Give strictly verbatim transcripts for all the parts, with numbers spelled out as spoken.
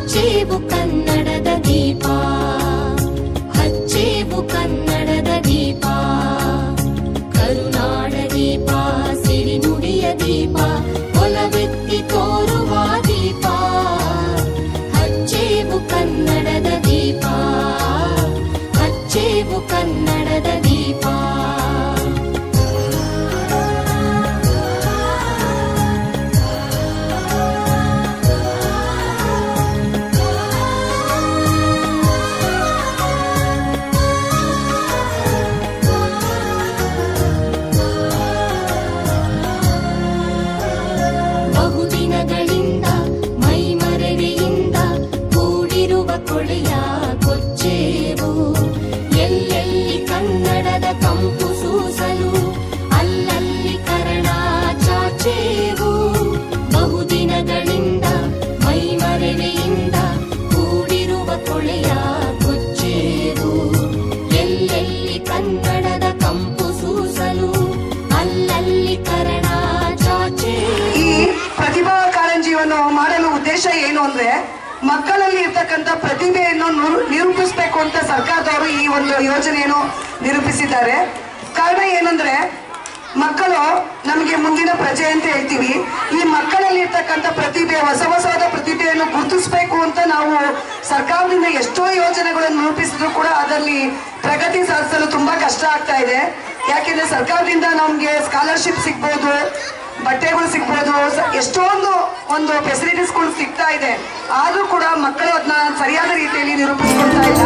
ಹಚ್ಚೇವು ಕನ್ನಡದ ದೀಪ, ಹಚ್ಚೇವು ಕನ್ನಡದ ದೀಪ, ಕರುನಾಡ ದೀಪ, ಸಿರಿನುಡಿಯ ದೀಪ, ಒಲವೆತ್ತಿ ತೋರುವ ದೀಪ, ಹಚ್ಚೇವು ಕನ್ನಡದ ದೀಪ, ಹಚ್ಚೇವು ಕನ್ನಡದ ದೀಪ. ಬಹುದಿನಗಳಿಂದ ಮೈಮರೆಯಿಂದ ಕೂಡಿರುವ ಕೊಳೆಯ ಕೊಚ್ಚೇವು, ಎಲ್ಲೆಲ್ಲಿ ಕನ್ನಡದ ಕಂಪು ಸೂಸಲು ಅಲ್ಲಲ್ಲಿ ಕರಣ ಚಾಚೇವು. ಬಹುದಿನಗಳಿಂದ ಮೈಮರೆಯಿಂದ ಕೂಡಿರುವ ಕೊಳೆಯ ಕೊಚ್ಚೇವು, ಎಲ್ಲೆಲ್ಲಿ ಕನ್ನಡದ ಕಂಪು ಸೂಸಲು ಅಲ್ಲಲ್ಲಿ ಕರಣ ಚಾಚೇವು. ಈ ಪ್ರತಿಭಾ ಕಾರಂಜಿಯನ್ನು ಮಾಡಲು ಉದ್ದೇಶ ಏನು ಅಂದ್ರೆ ಮಕ್ಕಳಲ್ಲಿ ಇರ್ತಕ್ಕಂಥ ಪ್ರತಿಭೆಯನ್ನು ನಿರೂಪಿಸಬೇಕು ಅಂತ ಸರ್ಕಾರದವರು ಈ ಒಂದು ಯೋಜನೆಯನ್ನು ನಿರೂಪಿಸಿದ್ದಾರೆ. ಕಾರಣ ಏನಂದ್ರೆ ಮಕ್ಕಳು ನಮಗೆ ಮುಂದಿನ ಪ್ರಜೆ ಅಂತ ಹೇಳ್ತೀವಿ. ಈ ಮಕ್ಕಳಲ್ಲಿ ಇರ್ತಕ್ಕಂಥ ಪ್ರತಿಭೆ, ಹೊಸ ಹೊಸವಾದ ಪ್ರತಿಭೆಯನ್ನು ಗುರುತಿಸಬೇಕು ಅಂತ ನಾವು ಸರ್ಕಾರದಿಂದ ಎಷ್ಟೋ ಯೋಜನೆಗಳನ್ನು ರೂಪಿಸಿದ್ರು ಕೂಡ ಅದರಲ್ಲಿ ಪ್ರಗತಿ ಸಾಧಿಸಲು ತುಂಬಾ ಕಷ್ಟ ಆಗ್ತಾ ಇದೆ. ಯಾಕೆಂದ್ರೆ ಸರ್ಕಾರದಿಂದ ನಮ್ಗೆ ಸ್ಕಾಲರ್ಶಿಪ್ ಸಿಗ್ಬೋದು, ಬಟ್ಟೆಗಳು ಸಿಗ್ಬೋದು, ಎಷ್ಟೊಂದು ಒಂದು ಫೆಸಿಲಿಟೀಸ್ಗಳು ಸಿಗ್ತಾ ಇದೆ. ಆದ್ರೂ ಕೂಡ ಮಕ್ಕಳು ಅದನ್ನ ಸರಿಯಾದ ರೀತಿಯಲ್ಲಿ ನಿರೂಪಿಸ್ಕೊಳ್ತಾ ಇಲ್ಲ.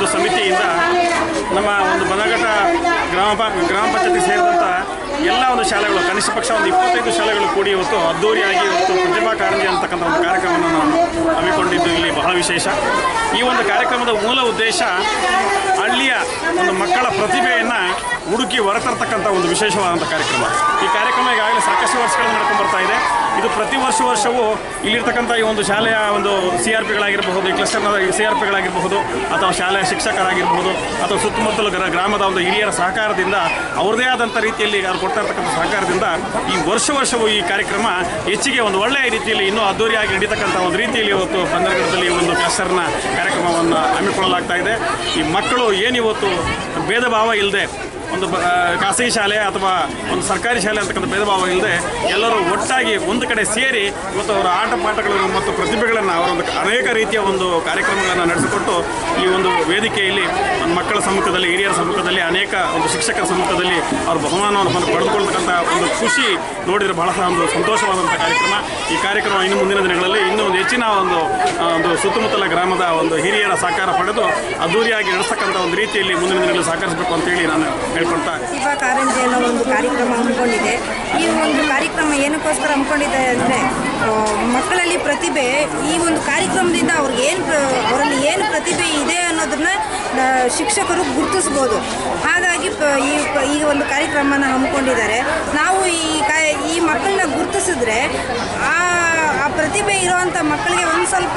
ಸಮಿತಿಯಿಂದ ನಮ್ಮ ಒಂದು ಬನಘಟ್ಟ ಗ್ರಾಮ ಪ ಗ್ರಾಮ ಪಂಚಾಯತಿ ಸೇರಿದಂಥ ಎಲ್ಲ ಒಂದು ಶಾಲೆಗಳು ಕನಿಷ್ಠ ಪಕ್ಷ ಒಂದು ಇಪ್ಪತ್ತೈದು ಶಾಲೆಗಳು ಕೂಡಿ ಇವತ್ತು ಅದ್ದೂರಿಯಾಗಿ ಇವತ್ತು ಪ್ರತಿಭಾ ಕಾರಂಜಿ ಅಂತಕ್ಕಂಥ ಒಂದು ಕಾರ್ಯಕ್ರಮವನ್ನು ನಾವು ಹಮ್ಮಿಕೊಂಡಿದ್ದು ಇಲ್ಲಿ ಬಹಳ ವಿಶೇಷ. ಈ ಒಂದು ಕಾರ್ಯಕ್ರಮದ ಮೂಲ ಉದ್ದೇಶ ಹಳ್ಳಿಯ ಒಂದು ಮಕ್ಕಳ ಪ್ರತಿಭೆಯನ್ನು ಹುಡುಕಿ ಹೊರತರ್ತಕ್ಕಂಥ ಒಂದು ವಿಶೇಷವಾದಂಥ ಕಾರ್ಯಕ್ರಮ. ಈ ಕಾರ್ಯಕ್ರಮ ಈಗಾಗಲೇ ಸಾಕಷ್ಟು ವರ್ಷಗಳಿಂದ ನಡ್ಕೊಂಡು ಬರ್ತಾ ಇದೆ. ಇದು ಪ್ರತಿ ವರ್ಷ ವರ್ಷವೂ ಇಲ್ಲಿರ್ತಕ್ಕಂಥ ಈ ಒಂದು ಶಾಲೆಯ ಒಂದು ಸಿ ಆರ್ ಪಿಗಳಾಗಿರಬಹುದು, ಈ ಕ್ಲಸ್ಟರ್ನ ಸಿ ಆರ್ ಪಿಗಳಾಗಿರಬಹುದು, ಅಥವಾ ಶಾಲೆಯ ಶಿಕ್ಷಕರಾಗಿರಬಹುದು, ಅಥವಾ ಸುತ್ತಮುತ್ತಲು ಗ್ರಾಮದ ಒಂದು ಹಿರಿಯರ ಸಹಕಾರದಿಂದ ಅವ್ರದೇ ಆದಂಥ ರೀತಿಯಲ್ಲಿ ಅವ್ರು ಕೊಡ್ತಾ ಇರ್ತಕ್ಕಂಥ ಸಹಕಾರದಿಂದ ಈ ವರ್ಷ ವರ್ಷವೂ ಈ ಕಾರ್ಯಕ್ರಮ ಹೆಚ್ಚಿಗೆ ಒಂದು ಒಳ್ಳೆಯ ರೀತಿಯಲ್ಲಿ ಇನ್ನೂ ಅದ್ದೂರಿಯಾಗಿ ನಡೀತಕ್ಕಂಥ ಒಂದು ರೀತಿಯಲ್ಲಿ ಇವತ್ತು ಬಂದರಗಢದಲ್ಲಿ ಒಂದು ಕ್ಲಸ್ಟರ್ನ ಕಾರ್ಯಕ್ರಮವನ್ನು ಹಮ್ಮಿಕೊಳ್ಳಲಾಗ್ತಾ ಇದೆ. ಈ ಮಕ್ಕಳು ಏನಿವತ್ತು ಭೇದ ಭಾವ ಇಲ್ಲದೆ ಒಂದು ಖಾಸಗಿ ಶಾಲೆ ಅಥವಾ ಒಂದು ಸರ್ಕಾರಿ ಶಾಲೆ ಅಂತಕ್ಕಂಥ ಭೇದ ಭಾವ ಇಲ್ಲದೆ ಎಲ್ಲರೂ ಒಟ್ಟಾಗಿ ಒಂದು ಕಡೆ ಸೇರಿ ಇವತ್ತು ಅವರ ಆಟ ಪಾಠಗಳನ್ನು ಮತ್ತು ಪ್ರತಿಭೆಗಳನ್ನು ಅವರೊಂದು ಅನೇಕ ರೀತಿಯ ಒಂದು ಕಾರ್ಯಕ್ರಮಗಳನ್ನು ನಡೆಸಿಕೊಟ್ಟು ಈ ಒಂದು ವೇದಿಕೆಯಲ್ಲಿ ಮಕ್ಕಳ ಸಮ್ಮುಖದಲ್ಲಿ, ಹಿರಿಯರ ಸಮ್ಮುಖದಲ್ಲಿ, ಅನೇಕ ಒಂದು ಶಿಕ್ಷಕರ ಸಮ್ಮುಖದಲ್ಲಿ ಅವ್ರ ಬಹುಮಾನವನ್ನು ಬಂದು ಪಡೆದುಕೊಳ್ತಕ್ಕಂಥ ಒಂದು ಖುಷಿ ನೋಡಿದರೆ ಬಹಳ ಒಂದು ಸಂತೋಷವಾದಂಥ ಕಾರ್ಯಕ್ರಮ. ಈ ಕಾರ್ಯಕ್ರಮ ಇನ್ನು ಮುಂದಿನ ದಿನಗಳಲ್ಲಿ ಇನ್ನೂ ಒಂದು ಹೆಚ್ಚಿನ ಒಂದು ಒಂದು ಸುತ್ತಮುತ್ತಲ ಗ್ರಾಮದ ಒಂದು ಹಿರಿಯರ ಸಹಕಾರ ಪಡೆದು ಅದ್ದೂರಿಯಾಗಿ ನಡೆಸ್ತಕ್ಕಂಥ ಒಂದು ರೀತಿಯಲ್ಲಿ ಮುಂದಿನ ದಿನಗಳಲ್ಲಿ ಸಹಕರಿಸಬೇಕು ಅಂತೇಳಿ ನಾನು ಹೇಳ್ಕೊಳ್ತಾ. ಪ್ರತಿಭಾ ಕಾರಂಜಿ ಅನ್ನೋ ಒಂದು ಕಾರ್ಯಕ್ರಮ ಹಮ್ಮಿಕೊಂಡಿದೆ. ಈ ಒಂದು ಕಾರ್ಯಕ್ರಮ ಏನಕ್ಕೋಸ್ಕರ ಹಮ್ಮಿಕೊಂಡಿದೆ ಅಂದರೆ ಮಕ್ಕಳಲ್ಲಿ ಪ್ರತಿಭೆ, ಈ ಒಂದು ಕಾರ್ಯಕ್ರಮದಿಂದ ಅವ್ರಿಗೆ ಏನು ಅವರಲ್ಲಿ ಏನು ಪ್ರತಿಭೆ ಇದೆ ಅನ್ನೋದನ್ನ ಶಿಕ್ಷಕರು ಗುರುತಿಸ್ಬೋದು. ಹಾಗಾಗಿ ಈ ಈ ಒಂದು ಕಾರ್ಯಕ್ರಮನ ಹಮ್ಮಿಕೊಂಡಿದ್ದಾರೆ. ನಾವು ಈ ಕಾ ಈ ಮಕ್ಕಳನ್ನ ಗುರುತಿಸಿದ್ರೆ ಆ ಆ ಪ್ರತಿಭೆ ಇರೋವಂಥ ಮಕ್ಕಳಿಗೆ ಒಂದು ಸ್ವಲ್ಪ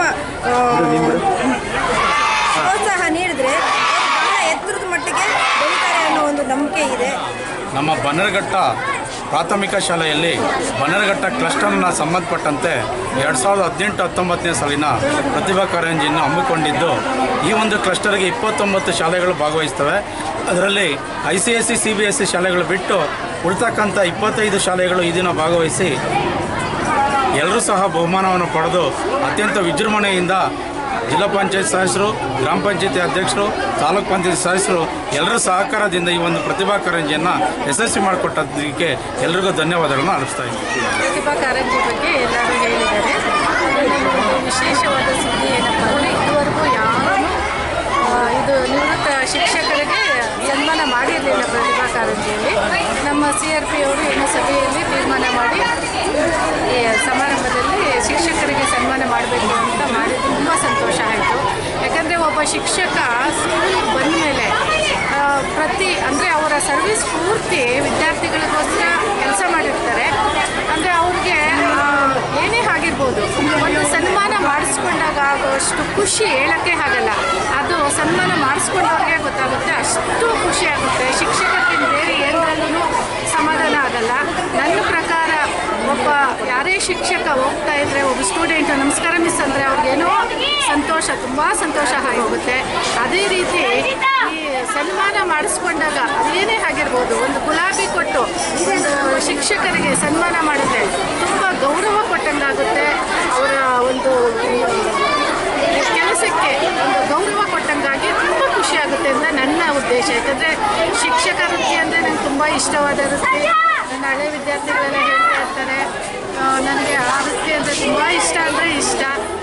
ಪ್ರೋತ್ಸಾಹ ನೀಡಿದ್ರೆ ಬಹಳ ಎತ್ತರದ ಮಟ್ಟಿಗೆ ಬೆಳೀತಾರೆ ಅನ್ನೋ ಒಂದು ನಂಬಿಕೆ ಇದೆ. ನಮ್ಮ ಬನ್ನರಘಟ್ಟ ಪ್ರಾಥಮಿಕ ಶಾಲೆಯಲ್ಲಿ ಬನ್ನರಘಟ್ಟ ಕ್ಲಸ್ಟರ್ನ ಸಂಬಂಧಪಟ್ಟಂತೆ ಎರಡು ಸಾವಿರದ ಹದಿನೆಂಟು ಹತ್ತೊಂಬತ್ತನೇ ಸಾಲಿನ ಪ್ರತಿಭಾ ಕಾರಂಜಿಯನ್ನು ಹಮ್ಮಿಕೊಂಡಿದ್ದು, ಈ ಒಂದು ಕ್ಲಸ್ಟರ್ಗೆ ಇಪ್ಪತ್ತೊಂಬತ್ತು ಶಾಲೆಗಳು ಭಾಗವಹಿಸ್ತವೆ. ಅದರಲ್ಲಿ I C S C C B S C ಶಾಲೆಗಳು ಬಿಟ್ಟು ಉಳಿತಕ್ಕಂಥ ಇಪ್ಪತ್ತೈದು ಶಾಲೆಗಳು ಈ ದಿನ ಭಾಗವಹಿಸಿ ಎಲ್ಲರೂ ಸಹ ಬಹುಮಾನವನ್ನು ಪಡೆದು ಅತ್ಯಂತ ವಿಜೃಂಭಣೆಯಿಂದ ಜಿಲ್ಲಾ ಪಂಚಾಯತ್ ಸದಸ್ಯರು, ಗ್ರಾಮ ಪಂಚಾಯತಿ ಅಧ್ಯಕ್ಷರು, ತಾಲೂಕು ಪಂಚಾಯತ್ ಸದಸ್ಯರು ಎಲ್ಲರ ಸಹಕಾರದಿಂದ ಈ ಒಂದು ಪ್ರತಿಭಾ ಕಾರಂಜಿಯನ್ನು ಯಶಸ್ವಿ ಮಾಡಿಕೊಟ್ಟದಕ್ಕೆ ಎಲ್ಲರಿಗೂ ಧನ್ಯವಾದಗಳನ್ನು ಅರ್ಪಿಸ್ತಾ ಇದ್ದೀನಿ. ಪ್ರತಿಭಾ ಕಾರಂಜಿ ಬಗ್ಗೆ ಎಲ್ಲರೂ ಹೇಳಿದ್ದಾರೆ. ವಿಶೇಷವಾದ ಸುದ್ದಿ ಏನಪ್ಪ ಅಂದರೆ ಇದುವರೆಗೂ ಯಾರೂ ಇದು ನಿವೃತ್ತ ಶಿಕ್ಷಕರಿಗೆ ಸನ್ಮಾನ ಮಾಡಿರಲಿಲ್ಲ ಪ್ರತಿಭಾ ಕಾರಂಜಿಯಲ್ಲಿ. ನಮ್ಮ ಸಿ ಆರ್ ಪಿ ಅವರು ಏನೋ ಸಭೆಯಲ್ಲಿ ತೀರ್ಮಾನ ಮಾಡಿ ಈ ಸಮಾರಂಭದಲ್ಲಿ ಶಿಕ್ಷಕರಿಗೆ ಸನ್ಮಾನ ಮಾಡಬೇಕು ಅಂತ ಮಾಡಿ ತುಂಬ ಸಂತೋಷ ಆಯಿತು. ಯಾಕಂದರೆ ಒಬ್ಬ ಶಿಕ್ಷಕ ಸ್ಕೂಲಿಗೆ ಬಂದ ಮೇಲೆ ಪ್ರತಿ ಅಂದರೆ ಅವರ ಸರ್ವಿಸ್ ಪೂರ್ತಿ ವಿದ್ಯಾರ್ಥಿಗಳಿಗೋಸ್ಕರ ಕೆಲಸ ಮಾಡಿರ್ತಾರೆ. ಅಂದರೆ ಅವ್ರಿಗೆ ಏನೇ ಆಗಿರ್ಬೋದು, ಒಂದು ಸನ್ಮಾನ ಮಾಡಿಸ್ಕೊಂಡಾಗ ಆಗೋಷ್ಟು ಖುಷಿ ಹೇಳೋಕ್ಕೆ ಆಗಲ್ಲ. ಅದು ಸನ್ಮಾನ ಮಾಡಿಸ್ಕೊಂಡವ್ರಿಗೆ ಗೊತ್ತಾಗುತ್ತೆ, ಅಷ್ಟು ಖುಷಿ ಆಗುತ್ತೆ. ಶಿಕ್ಷಕರಿಗೆ ಬೇರೆ ಏನರಲ್ಲೂ ಸಮಾಧಾನ ಆಗಲ್ಲ. ನನ್ನ ಪ್ರಕಾರ ಒಬ್ಬ ಯಾರೇ ಶಿಕ್ಷಕ ಹೋಗ್ತಾ ಇದ್ದರೆ ಒಬ್ಬ ಸ್ಟೂಡೆಂಟ್ ನಮಸ್ಕಾರ ಮಿಸ್ ಅಂದರೆ ಅವ್ರಿಗೇನೋ ಸಂತೋಷ, ತುಂಬ ಸಂತೋಷ ಆಗೋಗುತ್ತೆ. ಅದೇ ರೀತಿ ಈ ಸನ್ಮಾನ ಮಾಡಿಸ್ಕೊಂಡಾಗ ಅದೇನೇ ಆಗಿರ್ಬೋದು, ಒಂದು ಗುಲಾಬಿ ಕೊಟ್ಟು ಒಂದು ಶಿಕ್ಷಕರಿಗೆ ಸನ್ಮಾನ ಮಾಡಿದ್ರೆ ತುಂಬ ಗೌರವ ಕೊಟ್ಟಂಗಾಗುತ್ತೆ. ಅವರ ಒಂದು ಕೆಲಸಕ್ಕೆ ಒಂದು ಗೌರವ ಕೊಟ್ಟಂಗಾಗಿ ತುಂಬ ಖುಷಿಯಾಗುತ್ತೆ ಅಂತ ನನ್ನ ಉದ್ದೇಶ. ಯಾಕಂದರೆ ಶಿಕ್ಷಕ ವೃತ್ತಿ ಅಂದರೆ ನಂಗೆ ತುಂಬ ಇಷ್ಟವಾದ ವೃತ್ತಿ. ನನ್ನ ಹಳೆ ವಿದ್ಯಾರ್ಥಿಗಳೆಲ್ಲ ಹೇಳ್ತಾ ಇರ್ತಾರೆ, ನನಗೆ ಆ ವೃತ್ತಿ ಅಂದರೆ ತುಂಬ ಇಷ್ಟ ಅಂದರೆ ಇಷ್ಟ.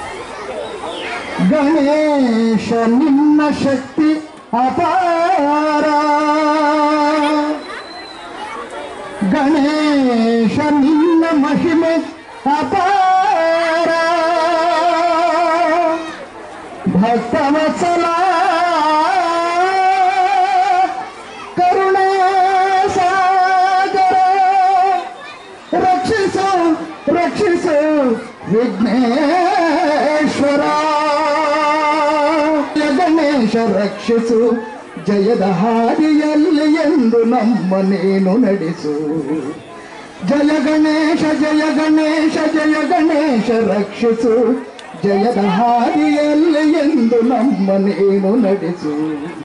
ಗಣೇಶ ನಿನ್ನ ಶಕ್ತಿ ಅಪಾರ, ಗಣೇಶ ನಿನ್ನ ಮಹಿಮೆ ಅಪಾರ, ಭಕ್ತವತ್ಸಲ ಕರುಣೆ ಸಾಗರ, ರಕ್ಷಿಸು ರಕ್ಷಿಸು ವಿಘ್ನೇಶ್ವರ, ಗಣೇಶ ರಕ್ಷಿಸು ಜಯದ ಹಾದಿಯಲ್ಲಿ ಎಂದು ನಮ್ಮ ನೀನು ನಡೆಸು. ಜಯ ಗಣೇಶ ಜಯ ಗಣೇಶ ಜಯ ಗಣೇಶ ರಕ್ಷಿಸು ಜಯದ ಹಾದಿಯಲ್ಲಿ ಎಂದು ನಮ್ಮ ನೀನು ನಡೆಸು.